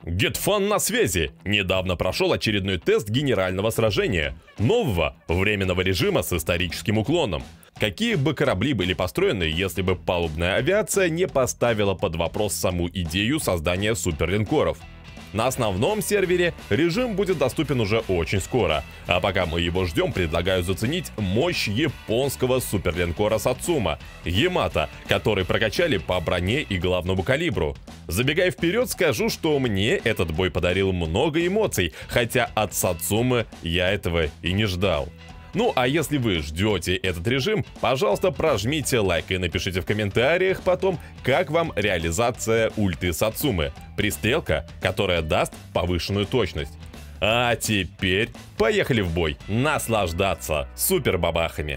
GetFun на связи! Недавно прошел очередной тест генерального сражения, нового временного режима с историческим уклоном. Какие бы корабли были построены, если бы палубная авиация не поставила под вопрос саму идею создания суперлинкоров? На основном сервере режим будет доступен уже очень скоро, а пока мы его ждем, предлагаю заценить мощь японского суперлинкора Сацума, Ямато, который прокачали по броне и главному калибру. Забегая вперед, скажу, что мне этот бой подарил много эмоций, хотя от Сацумы я этого и не ждал. Ну а если вы ждете этот режим, пожалуйста, прожмите лайк и напишите в комментариях потом, как вам реализация ульты Сацумы. Пристрелка, которая даст повышенную точность. А теперь поехали в бой, наслаждаться супербабахами.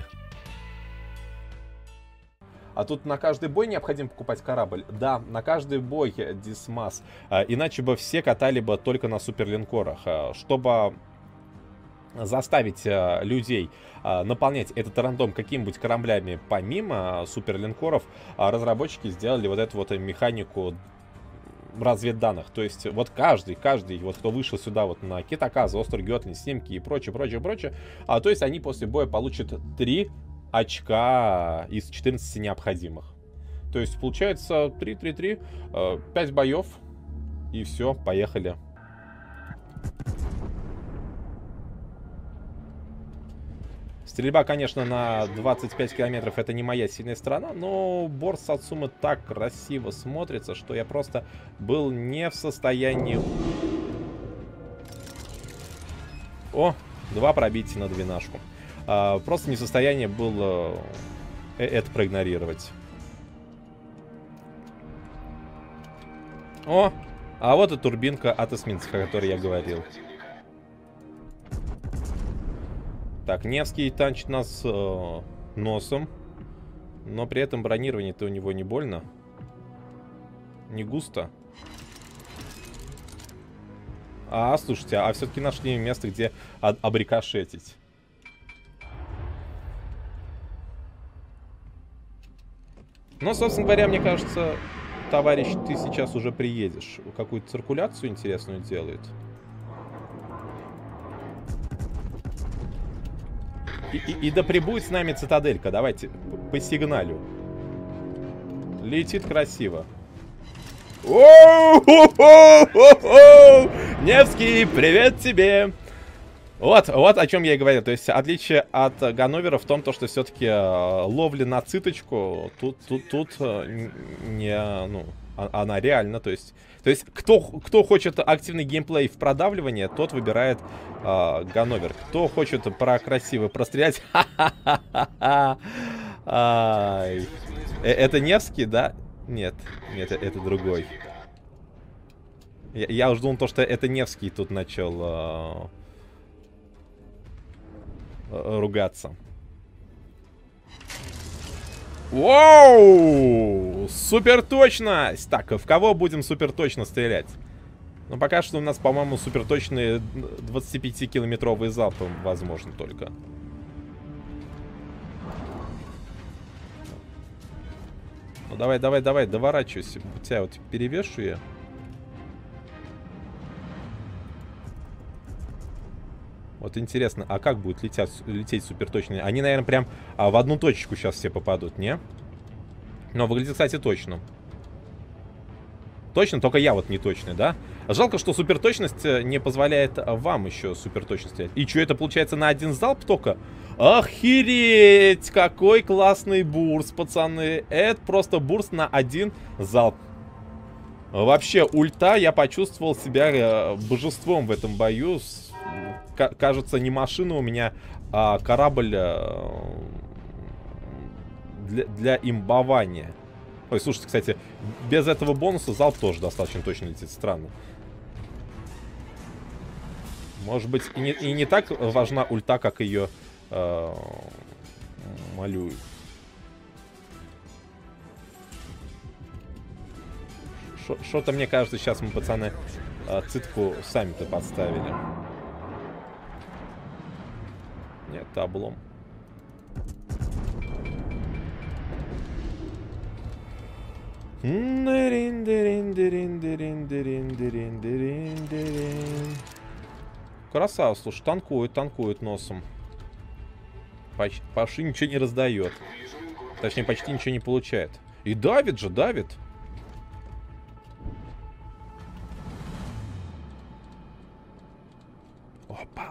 А тут на каждый бой необходимо покупать корабль? Да, на каждый бой Дисмас. Иначе бы все катали бы только на суперлинкорах. Чтобы заставить людей наполнять этот рандом какими-нибудь кораблями помимо суперлинкоров, разработчики сделали вот эту вот механику разведданных. То есть вот каждый, вот кто вышел сюда вот на Китаказа, Острый Гётлин, Снимки и прочее, то есть они после боя получат 3 очка из 14 необходимых. То есть получается 3, 5 боев и все, поехали. Стрельба, конечно, на 25 километров это не моя сильная сторона, но борт Сацумы так красиво смотрится, что я просто был не в состоянии... О, 2 пробития на двенашку. Просто не в состоянии был это проигнорировать. О, а вот и турбинка от эсминца, о которой я говорил. Так, Невский танчит нас носом, но при этом бронирование-то у него не больно, не густо. Слушайте, а все-таки нашли место, где обрикошетить. Но, собственно говоря, мне кажется, товарищ, ты сейчас уже приедешь. Какую-то циркуляцию интересную делает. И да прибудет с нами цитаделька. Давайте по сигналю. Летит красиво. Невский, привет тебе! Вот о чем я и говорил. То есть отличие от Ганновера в том, что все-таки ловли на циточку тут не, ну, она реально, то есть кто хочет активный геймплей в продавливании, тот выбирает Ганновер. Кто хочет про красиво прострелять, это Невский, да? Нет, это другой. Я уже думал, что это Невский тут начал ругаться. Воу! Супер точность! Так, в кого будем супер точно стрелять? Ну, пока что у нас, по-моему, супер точные 25-километровые залпы возможно только. Ну, давай, доворачивайся. Тебя вот перевешу я. Вот интересно, а как будет лететь суперточные? Они, наверное, прям в одну точку сейчас все попадут, не? Но выглядит, кстати, точно. Точно, только я вот не точный, да? Жалко, что суперточность не позволяет вам еще суперточно стрелять. И что, это получается на один залп только? Охереть! Какой классный бурст, пацаны. Это просто бурст на один залп. Вообще, ульта, я почувствовал себя божеством в этом бою. Кажется, не машина у меня, а корабль для имбования. Ой, слушайте, кстати, без этого бонуса залп тоже достаточно точно летит. Странно. Может быть, и не так важна ульта, как ее малюют. Что-то, мне кажется, сейчас мы, пацаны, цитку сами-то подставили. Нет, это облом. Красава, слушай, танкует носом. Почти ничего не раздает. Точнее, почти ничего не получает. И давит же, давит. Опа.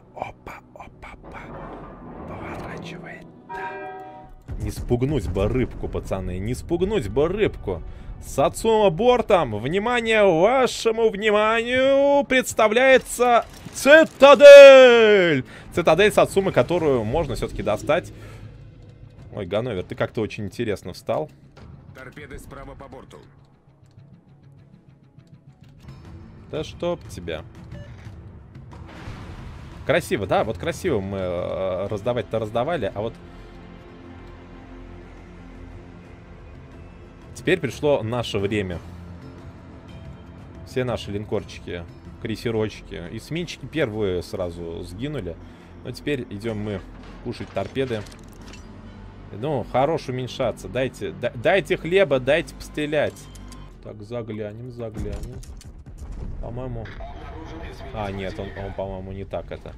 Поворачивает. Не спугнуть бы рыбку, пацаны. Не спугнуть бы рыбку. Сацума бортом. Внимание, вашему вниманию представляется Цитадель. Цитадель Сацумы, которую можно все-таки достать. Ой, Ганновер, ты как-то очень интересно встал. Торпеды справа по борту. Да чтоб тебя. Красиво, да? Вот красиво мы раздавать-то раздавали, а вот... Теперь пришло наше время. Все наши линкорчики, крейсерочки, эсминчики первые сразу сгинули. Но теперь идем мы кушать торпеды. Ну, хорош уменьшаться. Дайте хлеба, дайте пострелять. Так, заглянем. По-моему... А, нет, он по-моему, не так это.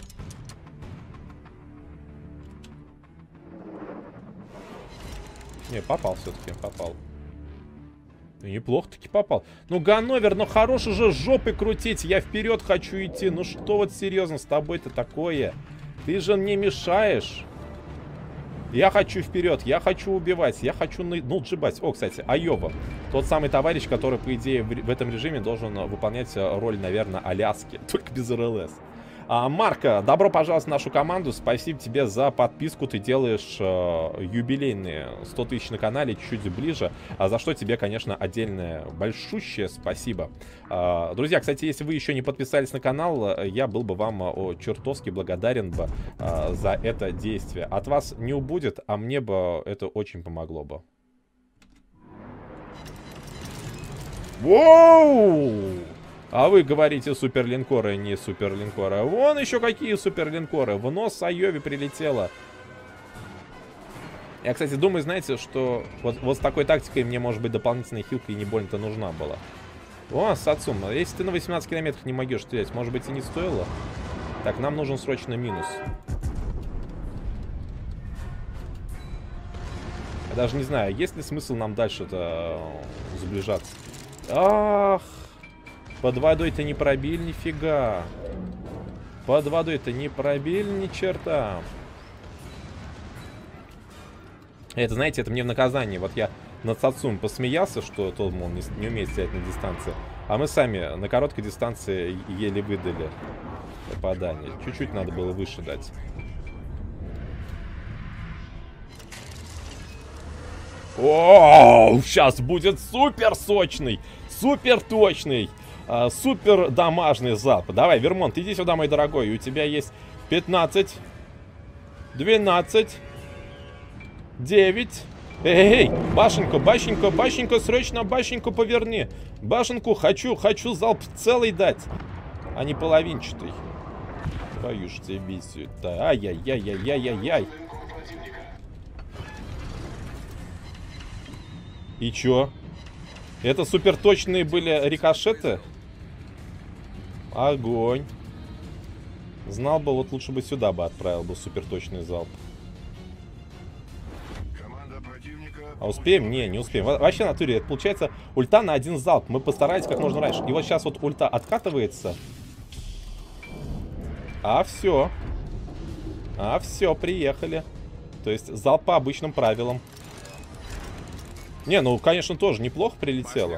Не, попал все-таки, попал. Неплохо таки попал. Ну, Ганновер, ну хорош уже жопой крутить. Я вперед хочу идти. Ну что вот серьезно с тобой-то такое? Ты же мне мешаешь. Я хочу вперед, я хочу убивать, я хочу, ну, джибать. О, кстати, Айова. Тот самый товарищ, который, по идее, в этом режиме должен выполнять роль, наверное, Аляски. Только без РЛС. Марко, добро пожаловать в нашу команду. Спасибо тебе за подписку. Ты делаешь юбилейные 100 тысяч на канале, чуть-чуть ближе. За что тебе, конечно, отдельное большущее спасибо. Друзья, кстати, если вы еще не подписались на канал, я был бы вам чертовски благодарен бы за это действие. От вас не убудет, а мне бы это очень помогло бы. Воу! А вы говорите суперлинкоры, не суперлинкоры. Вон еще какие суперлинкоры. В нос Айове прилетело. Я, кстати, думаю, знаете, что вот с такой тактикой мне, может быть, дополнительная хилка и не больно-то нужна была. О, Сацума, если ты на 18 километрах не могешь стрелять, может быть, и не стоило? Так, нам нужен срочно минус. Я даже не знаю, есть ли смысл нам дальше-то сближаться. Ах! Под водой-то не пробили нифига. Под водой-то не пробили ни черта. Это, знаете, это мне в наказание. Вот я над Сацумой посмеялся, что тот, мол, не умеет стрелять на дистанции. А мы сами на короткой дистанции еле выдали попадание. Чуть-чуть надо было выше дать. О, сейчас будет супер сочный, супер точный. Супер дамажный залп. Давай, Вермонт, иди сюда, мой дорогой. У тебя есть 15, 12, 9. Эй, башенку, срочно башенку поверни. Башенку хочу залп целый дать, а не половинчатый. Твою ж дивизию-то. Ай-яй-яй-яй-яй-яй-яй. И чё? Это суперточные были рикошеты? Огонь. Знал бы, вот лучше бы сюда бы отправил бы суперточный залп. А успеем? Не успеем. Вообще, в натуре, это получается ульта на один залп. Мы постарались как можно раньше. И вот сейчас вот ульта откатывается. А все, приехали. То есть залп по обычным правилам. Не, ну, конечно, тоже неплохо прилетело.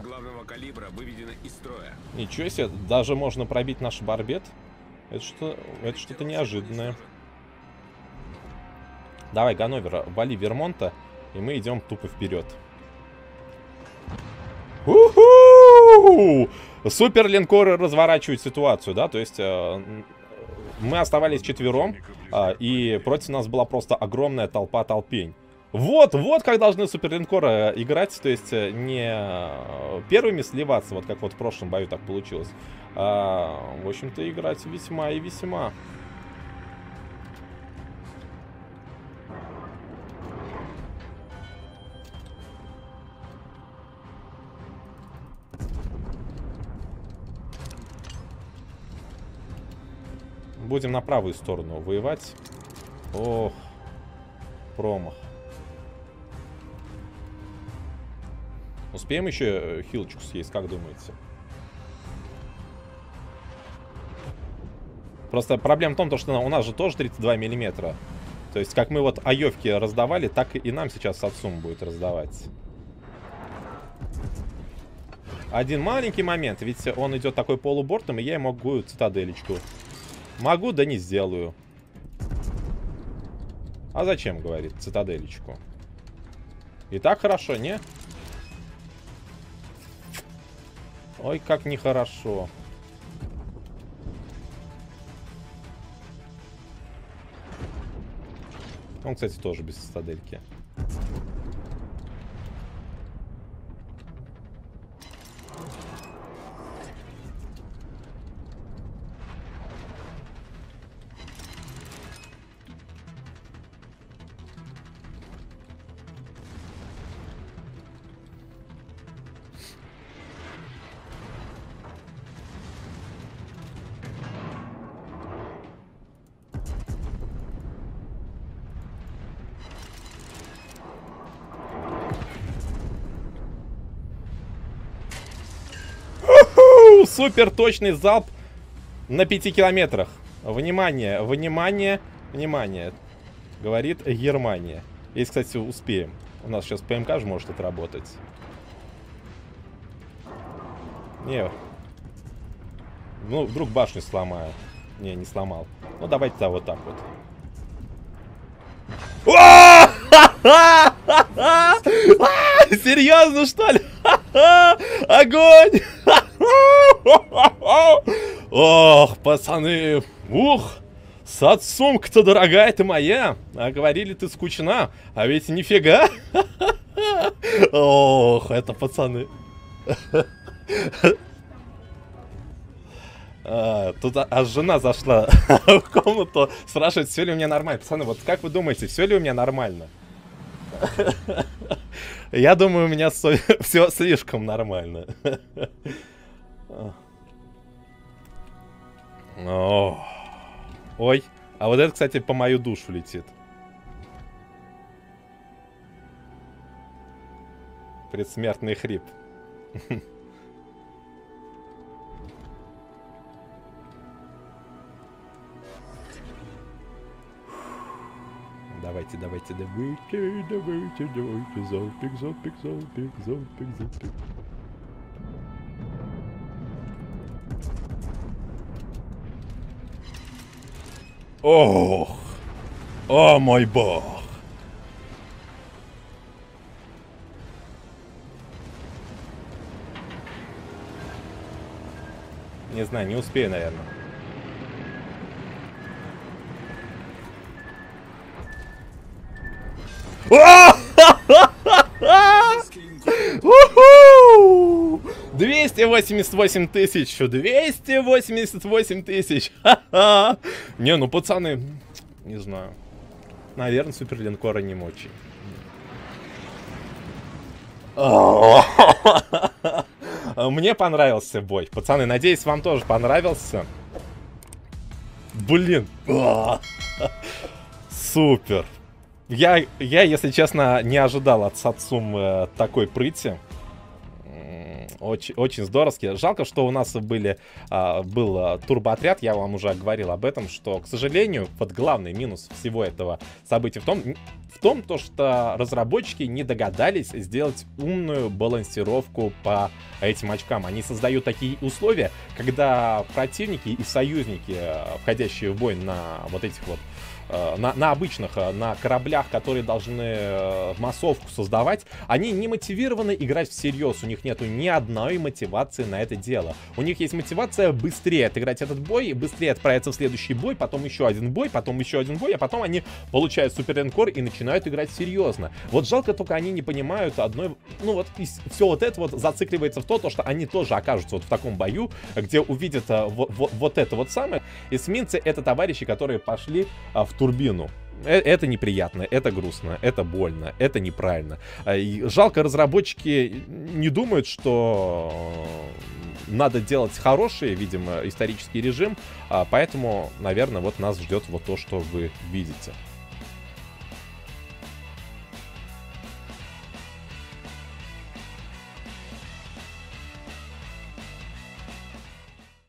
Ничего себе, даже можно пробить наш барбет. Это что-то неожиданное. Давай, Ганновер, вали Вермонта, и мы идем тупо вперед. Суперлинкоры разворачивают ситуацию, да, то есть мы оставались четвером, и против нас была просто огромная толпень. Вот как должны суперлинкоры играть, то есть не первыми сливаться, вот как вот в прошлом бою так получилось, в общем-то, играть весьма и весьма. Будем на правую сторону воевать. Ох, промах. Успеем еще хилочку съесть, как думаете? Просто проблема в том, что у нас же тоже 32 миллиметра. То есть, как мы вот аевки раздавали, так и нам сейчас Сацум будет раздавать. Один маленький момент, ведь он идет такой полубортом, и я могу цитаделечку. Могу, да не сделаю. А зачем, говорит, цитаделечку? И так хорошо, не? Ой, как нехорошо. Он, кстати, тоже без цитадельки. Супер точный залп на 5 километрах. Внимание, внимание, внимание. Говорит Германия. Если, кстати, успеем. У нас сейчас ПМК же может отработать. Не. Ну, вдруг башню сломаю. Не, не сломал. Ну, давайте-то вот так вот. Серьезно, что ли? Огонь! Ох, пацаны. Ух, Сацумка-то дорогая ты моя. А говорили, ты скучна. А ведь нифига. Ох, это пацаны. Тут аж жена зашла в комнату, спрашивает, все ли у меня нормально. Пацаны, вот как вы думаете, все ли у меня нормально? Я думаю, у меня все слишком нормально. Ой, а вот это, кстати, по мою душу летит. Предсмертный хрип. Давайте, давайте, давайте, давайте, давайте, залпик, залпик, залпик, залпик, залпик. Ох! О мой бог! Не знаю, не успею, наверное. Уху! 288 тысяч! 288 тысяч! Не, ну пацаны, не знаю. Наверное, суперлинкора не мочи. Мне понравился бой. Пацаны, надеюсь, вам тоже понравился. Блин. Супер. Я, если честно, не ожидал от Сацум такой прыти. Очень, очень здоровски. Жалко, что у нас был турбоотряд. Я вам уже говорил об этом, что, к сожалению, вот главный минус всего этого события в том, что разработчики не догадались сделать умную балансировку по этим очкам. Они создают такие условия, когда противники и союзники, входящие в бой на вот этих вот на обычных, на кораблях, которые должны массовку создавать, они не мотивированы играть всерьез. У них нету ни одной мотивации на это дело. У них есть мотивация быстрее отыграть этот бой, быстрее отправиться в следующий бой, потом еще один бой, потом еще один бой, а потом они получают суперлинкор и начинают играть серьезно. Вот жалко только они не понимают одной... Ну вот все вот это вот зацикливается в то, что они тоже окажутся вот в таком бою, где увидят вот это вот самое. Эсминцы — это товарищи, которые пошли в турбину. Это неприятно, это грустно, это больно, это неправильно. И жалко, разработчики не думают, что надо делать хороший, видимо, исторический режим, поэтому, наверное, вот нас ждет вот то, что вы видите.